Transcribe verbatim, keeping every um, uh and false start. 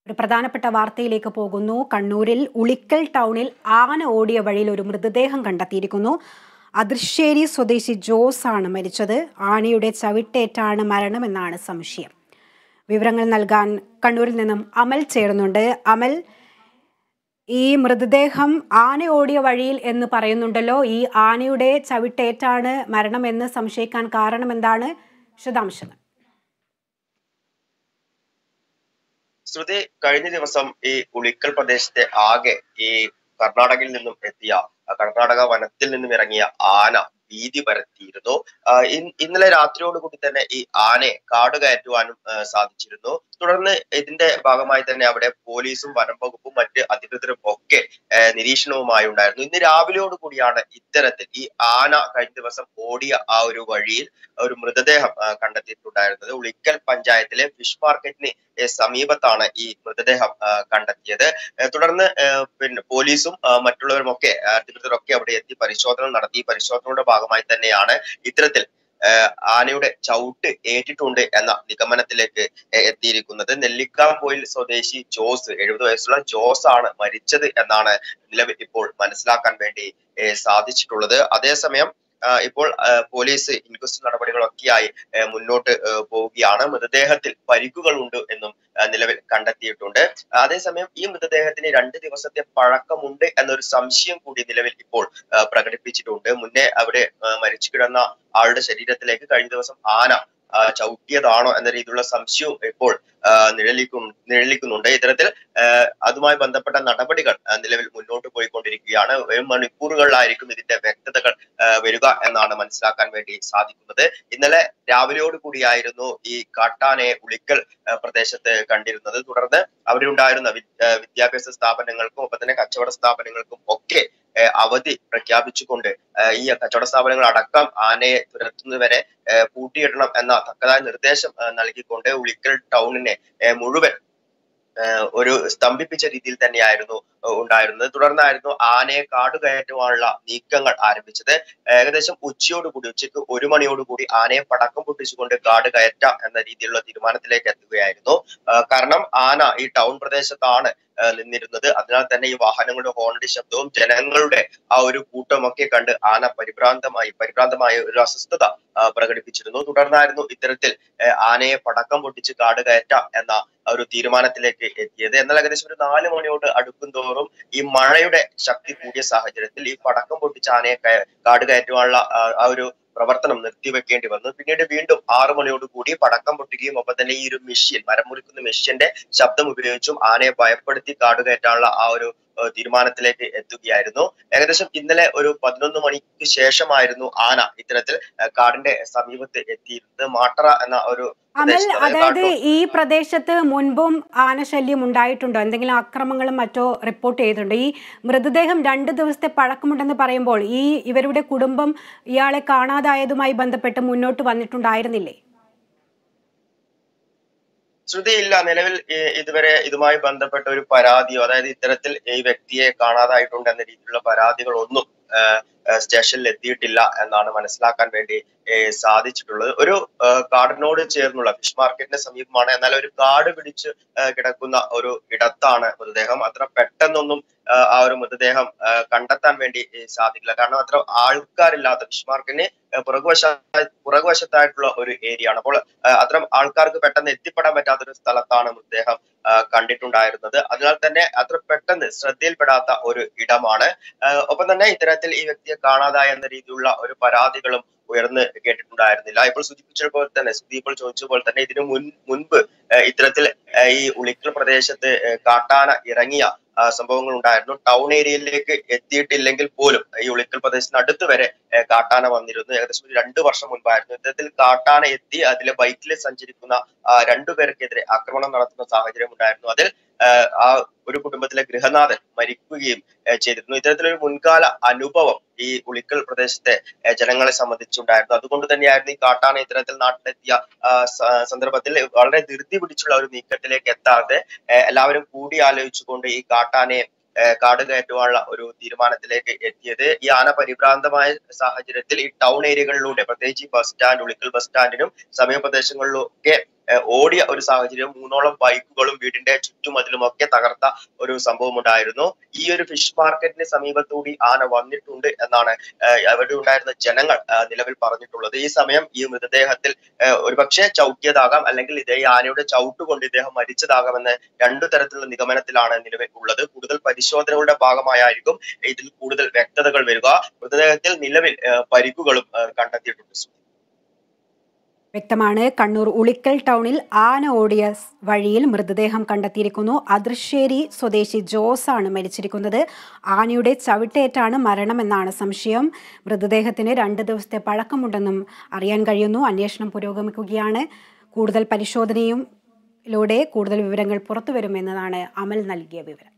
ഒരു പ്രധാനപ്പെട്ട വാർത്തയിലേക്ക് പോകുന്നു. കണ്ണൂരിൽ ഉളിക്കൽ ടൗണിൽ ആന ഓടിയ വഴിയിൽ ഒരു മൃതദേഹം കണ്ടെത്തിയിരിക്കുന്നു. അതിർശ്ശേരി സ്വദേശി ജോസ് ആണ് മരിച്ചത്. ആനയുടെ ചവിട്ടേറ്റാണ് മരണമെന്നാണ് സംശയം. വിവരങ്ങൾ നൽകാൻ കണ്ണൂരിൽ നിന്നും അമൽ ചേരുന്നുണ്ട്. അമൽ, ഈ മൃതദേഹം ആന ഓടിയ വഴിയിൽ എന്ന് പറയുന്നുണ്ടല്ലോ, ഈ ആനയുടെ ചവിട്ടേറ്റാണ് മരണമെന്ന് സംശയിക്കാൻ കാരണം എന്താണ്? വിശദാംശങ്ങൾ. ശ്രുതി, കഴിഞ്ഞ ദിവസം ഈ ഉളിക്കൽ പ്രദേശത്തെ ആകെ ഈ കർണാടകയിൽ നിന്നും എത്തിയ കർണാടക വനത്തിൽ നിന്നും ഇറങ്ങിയ ആന ഭീതി പരത്തിയിരുന്നു. ഇന്നലെ രാത്രിയോടുകൂടി തന്നെ ഈ ആനയെ കാട് കയറ്റുവാനും സാധിച്ചിരുന്നു. തുടർന്ന് ഇതിന്റെ ഭാഗമായി തന്നെ അവിടെ പോലീസും വനം വകുപ്പും മറ്റ് അധികൃതരും ഒക്കെ നിരീക്ഷണവുമായി ഉണ്ടായിരുന്നു. ഇന്ന് രാവിലെയോട് കൂടിയാണ് ഇത്തരത്തിൽ ഈ ആന കഴിഞ്ഞ ദിവസം ഓടിയ ആ ഒരു വഴിയിൽ ഒരു മൃതദേഹം കണ്ടെത്തിയിട്ടുണ്ടായിരുന്നത്. ഉളിക്കൽ പഞ്ചായത്തിലെ ഫിഷ് മാർക്കറ്റിന് സമീപത്താണ് ഈ മൃതദേഹം കണ്ടെത്തിയത്. തുടർന്ന് പിന്നെ പോലീസും മറ്റുള്ളവരും ഒക്കെ അധികൃതരൊക്കെ അവിടെ എത്തി പരിശോധന നടത്തി. പരിശോധനയുടെ ഭാഗമായി തന്നെയാണ് ഇത്തരത്തിൽ ആനയുടെ ചവിട്ട് ഏറ്റിട്ടുണ്ട് എന്ന നിഗമനത്തിലേക്ക് എത്തിയിരിക്കുന്നത്. നെല്ലിക്കാംപോയിൽ സ്വദേശി ജോസ്, എഴുപത് വയസ്സുള്ള ജോസ് ആണ് മരിച്ചത് എന്നാണ് നിലവിൽ ഇപ്പോൾ മനസ്സിലാക്കാൻ വേണ്ടി സാധിച്ചിട്ടുള്ളത്. അതേസമയം ഇപ്പോൾ പോലീസ് ഇൻക്വസ്റ്റ് നടപടികളൊക്കെയായി മുന്നോട്ട് പോവുകയാണ്. മൃതദേഹത്തിൽ പരിക്കുകളുണ്ട് എന്നും നിലവിൽ കണ്ടെത്തിയിട്ടുണ്ട്. അതേസമയം ഈ മൃതദേഹത്തിന് രണ്ട് ദിവസത്തെ പഴക്കമുണ്ട് എന്നൊരു സംശയം കൂടി നിലവിൽ ഇപ്പോൾ പ്രകടിപ്പിച്ചിട്ടുണ്ട്. മുന്നേ അവിടെ മരിച്ചു കിടന്ന ആളുടെ ശരീരത്തിലേക്ക് കഴിഞ്ഞ ദിവസം ആന ചവിട്ടിയതാണോ എന്ന രീതിയിലുള്ള സംശയവും ഇപ്പോൾ നിഴലിക്കു നിഴലിക്കുന്നുണ്ട്. ഇത്തരത്തിൽ അതുമായി ബന്ധപ്പെട്ട നടപടികൾ നിലവിൽ മുന്നോട്ട് പോയിക്കൊണ്ടിരിക്കുകയാണ്. മണിക്കൂറുകളിലായിരിക്കും ഇതിന്റെ വ്യക്തതകൾ വരിക എന്നാണ് മനസ്സിലാക്കാൻ വേണ്ടി സാധിക്കുന്നത്. ഇന്നലെ രാവിലെയോട് കൂടിയായിരുന്നു ഈ കാട്ടാനയെ ഉളിക്കൽ പ്രദേശത്ത് കണ്ടിരുന്നത്. തുടർന്ന് അവിടെ ഉണ്ടായിരുന്ന വിദ്യാഭ്യാസ സ്ഥാപനങ്ങൾക്കും ഒപ്പം തന്നെ കച്ചവട സ്ഥാപനങ്ങൾക്കും ഒക്കെ അവധി പ്രഖ്യാപിച്ചുകൊണ്ട് ഈ കച്ചവട സ്ഥാപനങ്ങൾ അടക്കം ആനയെ തുരത്തുന്നതുവരെ പൂട്ടിയിടണം എന്ന തക്കതായ നിർദ്ദേശം നൽകിക്കൊണ്ട് ഉളിക്കൽ ടൗണിനെ മുഴുവൻ ഒരു സ്തംഭിപ്പിച്ച രീതിയിൽ തന്നെയായിരുന്നു ഉണ്ടായിരുന്നത്. തുടർന്നായിരുന്നു ആനയെ കാട് കയറ്റുവാനുള്ള നീക്കങ്ങൾ ആരംഭിച്ചത്. ഏകദേശം ഉച്ചയോടുകൂടി ഉച്ചയ്ക്ക് ഒരു മണിയോടുകൂടി ആനയെ പടക്കം പൊട്ടിച്ചുകൊണ്ട് കാട് കയറ്റാം എന്ന രീതിയിലുള്ള തീരുമാനത്തിലേക്ക് എത്തുകയായിരുന്നു. കാരണം ആന ഈ ടൗൺ പ്രദേശത്താണ് നിന്നിരുന്നത്. അതിനാൽ തന്നെ ഈ വാഹനങ്ങളുടെ ഹോണിന്റെ ശബ്ദവും ജനങ്ങളുടെ ആ ഒരു കൂട്ടമൊക്കെ കണ്ട് ആന പരിഭ്രാന്തമായി പരിഭ്രാന്തമായ ഒരു അസ്വസ്ഥത പ്രകടിപ്പിച്ചിരുന്നു. തുടർന്നായിരുന്നു ഇത്തരത്തിൽ ആനയെ പടക്കം പൊട്ടിച്ച് കാട് കയറ്റാം എന്ന ഒരു തീരുമാനത്തിലേക്ക് എത്തിയത്. എന്നാൽ ഏകദേശം ഒരു നാല് മണിയോട് അടുക്കും തോറും ഈ മഴയുടെ ശക്തി കൂടിയ സാഹചര്യത്തിൽ ഈ പടക്കം പൊട്ടിച്ച് ആനയെ കാട് കയറ്റുവാനുള്ള ആ ഒരു പ്രവർത്തനം നിർത്തിവെക്കേണ്ടി വന്നു. പിന്നീട് വീണ്ടും ആറു മണിയോട് കൂടി പടക്കം പൊട്ടുകയും ഒപ്പം തന്നെ ഈ ഒരു മെഷീൻ, മരം മുറിക്കുന്ന മെഷീന്റെ ശബ്ദം ഉപയോഗിച്ചും ആനയെ ഭയപ്പെടുത്തി കാട് കയറ്റാനുള്ള ആ ഒരു തീരുമാനത്തിലേക്ക് എത്തുകയായിരുന്നു. ഏകദേശം ഇന്നലെ ഒരു പതിനൊന്ന് മണിക്ക് ശേഷമായിരുന്നു ആന ഇത്തരത്തിൽ കാടിന്റെ സമീപത്ത് എത്തിയിരുന്നത്. മാട്ടറ എന്ന ഒരു അമൽ, അതായത് ഈ പ്രദേശത്ത് മുൻപും ആനശല്യം ഉണ്ടായിട്ടുണ്ടോ? എന്തെങ്കിലും അക്രമങ്ങളും മറ്റോ റിപ്പോർട്ട് ചെയ്തിട്ടുണ്ടോ? ഈ മൃതദേഹം രണ്ട് ദിവസത്തെ പഴക്കമുണ്ടെന്ന് പറയുമ്പോൾ ഈ ഇവരുടെ കുടുംബം ഇയാളെ കാണാതായതുമായി ബന്ധപ്പെട്ട് മുന്നോട്ട് വന്നിട്ടുണ്ടായിരുന്നില്ലേ? ശ്രുതിയില്ല. നിലവിൽ ഇതുവരെ ഇതുമായി ബന്ധപ്പെട്ട ഒരു പരാതിയോ അതായത് ഇത്തരത്തിൽ ഈ വ്യക്തിയെ കാണാതായിട്ടുണ്ട് എന്ന രീതിയിലുള്ള പരാതികളൊന്നും സ്റ്റേഷനിൽ എത്തിയിട്ടില്ല എന്നാണ് മനസ്സിലാക്കാൻ വേണ്ടി സാധിച്ചിട്ടുള്ളത്. ഒരു കാടിനോട് ചേർന്നുള്ള ഫിഷ് മാർക്കറ്റിന്റെ സമീപമാണ്. എന്നാൽ ഒരു കാട് പിടിച്ച് കിടക്കുന്ന ഒരു ഇടത്താണ് മൃതദേഹം. അത്ര പെട്ടെന്നൊന്നും ആ ഒരു മൃതദേഹം കണ്ടെത്താൻ വേണ്ടി സാധിക്കില്ല. കാരണം അത്ര ആൾക്കാരില്ലാത്ത ഫിഷ് മാർക്കറ്റിന് പുറകുവശ പുറകുവശത്തായിട്ടുള്ള ഒരു ഏരിയ ആണ്. അപ്പോൾ അത്തരം ആൾക്കാർക്ക് പെട്ടെന്ന് എത്തിപ്പെടാൻ പറ്റാത്തൊരു സ്ഥലത്താണ് മൃതദേഹം കണ്ടിട്ടുണ്ടായിരുന്നത്. അതിനാൽ തന്നെ അത്ര പെട്ടെന്ന് ശ്രദ്ധയിൽപ്പെടാത്ത ഒരു ഇടമാണ്. ഒപ്പം തന്നെ ഇത്തരത്തിൽ ഈ വ്യക്തിയെ കാണാതായ എന്ന രീതിയിലുള്ള ഒരു പരാതികളും ഉയർന്ന് കേട്ടിട്ടുണ്ടായിരുന്നില്ല. ഇപ്പോൾ സൂചിപ്പിച്ചതുപോലെ തന്നെ സുധി ഇപ്പോൾ ചോദിച്ചതുപോലെ തന്നെ ഇതിനു മുൻ മുൻപ് ഇത്തരത്തിൽ ഈ ഉളിക്കൽ പ്രദേശത്ത് കാട്ടാന ഇറങ്ങിയ സംഭവങ്ങൾ ഉണ്ടായിരുന്നു. ടൗൺ ഏരിയയിലേക്ക് എത്തിയിട്ടില്ലെങ്കിൽ പോലും ഈ ഉളിക്കൽ പ്രദേശത്തിന് അടുത്ത് വരെ കാട്ടാന വന്നിരുന്നു. ഏകദേശം ഒരു രണ്ടു വർഷം മുൻപായിരുന്നു ഇത്തരത്തിൽ കാട്ടാന എത്തി അതിലെ ബൈക്കിൽ സഞ്ചരിക്കുന്ന രണ്ടുപേർക്കെതിരെ ആക്രമണം നടത്തുന്ന സാഹചര്യം ഉണ്ടായിരുന്നു. അതിൽ ആ ഒരു കുടുംബത്തിലെ ഗൃഹനാഥൻ മരിക്കുകയും ചെയ്തിരുന്നു. ഇത്തരത്തിലൊരു മുൻകാല അനുഭവം ഈ ഉളിക്കൽ പ്രദേശത്തെ ജനങ്ങളെ സംബന്ധിച്ചുണ്ടായിരുന്നു. അതുകൊണ്ട് തന്നെയായിരുന്നു ഈ കാട്ടാന ഇത്തരത്തിൽ നാട്ടിലെത്തിയ സന്ദർഭത്തിൽ വളരെ ധൃതി പിടിച്ചുള്ള ഒരു നീക്കത്തിലേക്ക് എത്താതെ എല്ലാവരും കൂടി ആലോചിച്ചുകൊണ്ട് ഈ കാട്ടാനയെ കാട് കയറ്റുവാനുള്ള ഒരു തീരുമാനത്തിലേക്ക് എത്തിയത്. ഈ ആന പരിഭ്രാന്തമായ സാഹചര്യത്തിൽ ഈ ടൗൺ ഏരിയകളിലൂടെ പ്രത്യേകിച്ച് ബസ് സ്റ്റാൻഡ് ഉളിക്കൽ ബസ് സ്റ്റാൻഡിനും സമീപ പ്രദേശങ്ങളിലും ഒക്കെ ഓടിയ ഒരു സാഹചര്യം, മൂന്നോളം ബൈക്കുകളും വീടിന്റെ ചുറ്റുമതിലുമൊക്കെ തകർത്ത ഒരു സംഭവം ഉണ്ടായിരുന്നു. ഈ ഒരു ഫിഷ് മാർക്കറ്റിന് സമീപത്തൂടി ആന വന്നിട്ടുണ്ട് എന്നാണ് അവിടെ ഉണ്ടായിരുന്ന ജനങ്ങൾ നിലവിൽ പറഞ്ഞിട്ടുള്ളത്. ഈ സമയം ഈ മൃതദേഹത്തിൽ ഒരുപക്ഷെ ചവിട്ടിയതാകാം, അല്ലെങ്കിൽ ഇതേ ആനയുടെ ചവിട്ടുകൊണ്ട് ഇദ്ദേഹം മരിച്ചതാകാമെന്ന് രണ്ടു തരത്തിലുള്ള നിഗമനത്തിലാണ് നിലവിൽ ഉള്ളത്. കൂടുതൽ പരിശോധനകളുടെ ഭാഗമായിരിക്കും ഇതിൽ കൂടുതൽ വ്യക്തതകൾ വരിക. മൃതദേഹത്തിൽ നിലവിൽ പരിക്കുകളും കണ്ടെത്തിയിട്ടുണ്ട്. വ്യക്തമാണ്. കണ്ണൂർ ഉളിക്കൽ ടൗണിൽ ആന ഓടിയ വഴിയിൽ മൃതദേഹം കണ്ടെത്തിയിരിക്കുന്നു. അതിർശ്ശേരി സ്വദേശി ജോസ് ആണ് മരിച്ചിരിക്കുന്നത്. ആനയുടെ ചവിട്ടേറ്റാണ് മരണമെന്നാണ് സംശയം. മൃതദേഹത്തിന് രണ്ട് ദിവസത്തെ പഴക്കമുണ്ടെന്നും അറിയാൻ കഴിയുന്നു. അന്വേഷണം പുരോഗമിക്കുകയാണ്. കൂടുതൽ പരിശോധനയിലൂടെ കൂടുതൽ വിവരങ്ങൾ പുറത്തുവരുമെന്നതാണ് അമൽ നൽകിയ വിവരം.